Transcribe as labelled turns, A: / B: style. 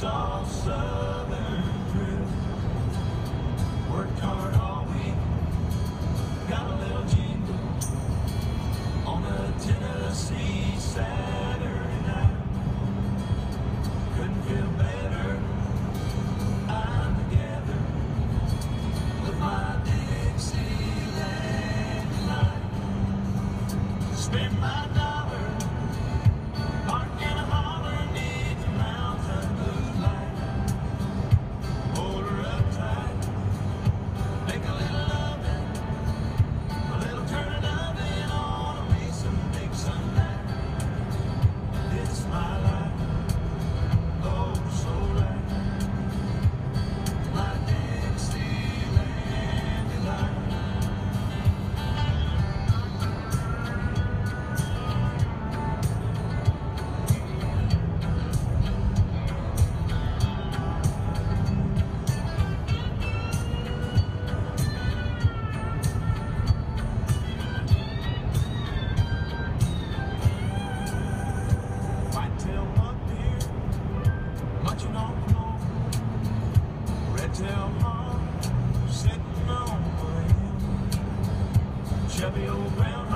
A: soft southern thrill. Worked hard all week, got a little jingle on a Tennessee Saturday night. Couldn't feel better, I'm together with my Dixieland light. Spend my dollar, park in a holler neath the mountain moonlight. Hold her up tight, make a little loving, a little turning oven on a recent big sunlight. It's my life, oh so right, my Dixieland delight. Whitetail buck deer, munching on the moon. Redtail hawk, sitting on the limb. Chubby old brown